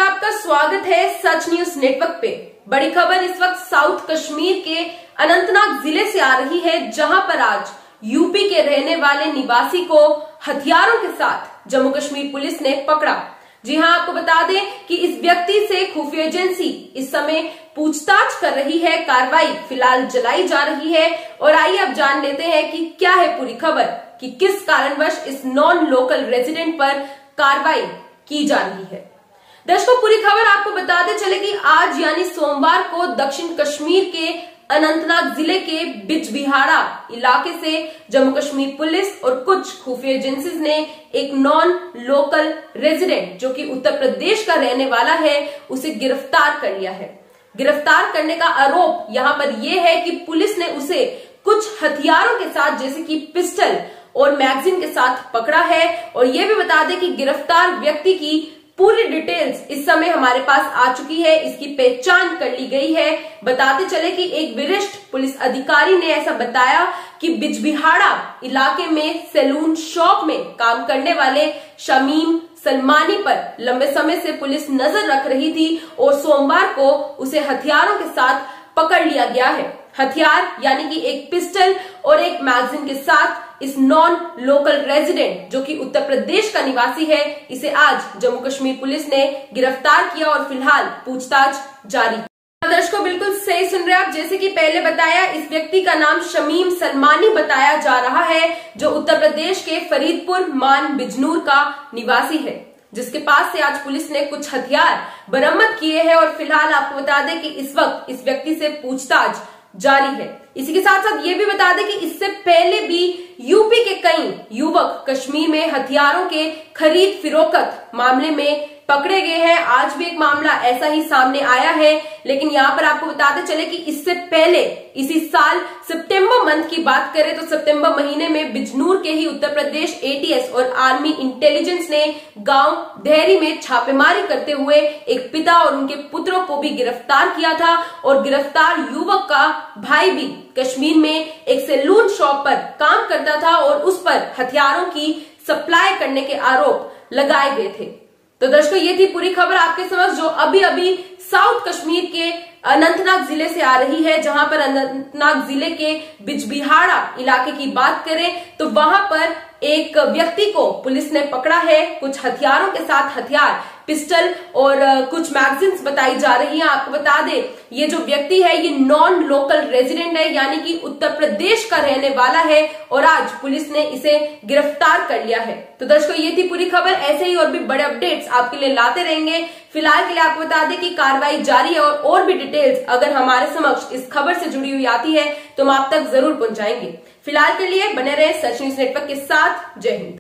आपका स्वागत है सच न्यूज नेटवर्क पे। बड़ी खबर इस वक्त साउथ कश्मीर के अनंतनाग जिले से आ रही है, जहां पर आज यूपी के रहने वाले निवासी को हथियारों के साथ जम्मू कश्मीर पुलिस ने पकड़ा। जी हां, आपको बता दें कि इस व्यक्ति से खुफिया एजेंसी इस समय पूछताछ कर रही है। कार्रवाई फिलहाल चलाई जा रही है और आइए अब जान लेते हैं कि क्या है पूरी खबर, कि किस कारणवश इस नॉन लोकल रेजिडेंट पर कार्रवाई की जा रही है। दर्शकों, पूरी खबर आपको बताते चले कि आज यानी सोमवार को दक्षिण कश्मीर के अनंतनाग जिले के बिजबिहाड़ा इलाके से जम्मू कश्मीर पुलिस और कुछ खुफिया एजेंसीज ने एक नॉन लोकल रेजिडेंट जो कि उत्तर प्रदेश का रहने वाला है, उसे गिरफ्तार कर लिया है। गिरफ्तार करने का आरोप यहाँ पर यह है कि पुलिस ने उसे कुछ हथियारों के साथ जैसे कि पिस्टल और मैगजीन के साथ पकड़ा है। और यह भी बता दें कि गिरफ्तार व्यक्ति की पूरी डिटेल्स इस समय हमारे पास आ चुकी है, इसकी पहचान कर ली गई है। बताते चले कि एक वरिष्ठ पुलिस अधिकारी ने ऐसा बताया कि बिजबिहाड़ा इलाके में सैलून शॉप में काम करने वाले शमीम सलमानी पर लंबे समय से पुलिस नजर रख रही थी और सोमवार को उसे हथियारों के साथ पकड़ लिया गया है। हथियार यानी कि एक पिस्टल और एक मैगजीन के साथ इस नॉन लोकल रेजिडेंट जो कि उत्तर प्रदेश का निवासी है, इसे आज जम्मू कश्मीर पुलिस ने गिरफ्तार किया और फिलहाल पूछताछ जारी है। दर्शकों, बिल्कुल सही सुन रहे हैं आप। जैसे कि पहले बताया, इस व्यक्ति का नाम शमीम सलमानी बताया जा रहा है, जो उत्तर प्रदेश के फरीदपुर मान बिजनूर का निवासी है, जिसके पास से आज पुलिस ने कुछ हथियार बरामद किए हैं। और फिलहाल आपको बता दें कि इस वक्त इस व्यक्ति से पूछताछ जारी है। इसी के साथ साथ ये भी बता दें कि इससे पहले भी यूपी के कई युवक कश्मीर में हथियारों के खरीद फिरोख्त मामले में पकड़े गए हैं। आज भी एक मामला ऐसा ही सामने आया है, लेकिन यहाँ पर आपको बताते चले कि इससे पहले इसी साल सितंबर मंथ की बात करें तो सितंबर महीने में बिजनूर के ही उत्तर प्रदेश एटीएस और आर्मी इंटेलिजेंस ने गांव देहरी में छापेमारी करते हुए एक पिता और उनके पुत्रों को भी गिरफ्तार किया था। और गिरफ्तार युवक का भाई भी कश्मीर में एक सैलून शॉप पर काम करता था और उस पर हथियारों की सप्लाई करने के आरोप लगाए गए थे। तो दर्शकों, ये थी पूरी खबर आपके समझ, जो अभी अभी साउथ कश्मीर के अनंतनाग जिले से आ रही है। जहां पर अनंतनाग जिले के बिजबिहाड़ा इलाके की बात करें तो वहां पर एक व्यक्ति को पुलिस ने पकड़ा है कुछ हथियारों के साथ। हथियार पिस्टल और कुछ मैगजीन्स बताई जा रही हैं। आपको बता दें, ये जो व्यक्ति है ये नॉन लोकल रेजिडेंट है, यानी कि उत्तर प्रदेश का रहने वाला है और आज पुलिस ने इसे गिरफ्तार कर लिया है। तो दर्शकों, ये थी पूरी खबर। ऐसे ही और भी बड़े अपडेट्स आपके लिए लाते रहेंगे। फिलहाल के लिए आपको बता दें कि कार्रवाई जारी है और भी डिटेल्स अगर हमारे समक्ष इस खबर से जुड़ी हुई आती है तो हम आप तक जरूर पहुंचाएंगे। फिलहाल के लिए बने रहे सच न्यूज नेटवर्क के साथ। जय हिंद।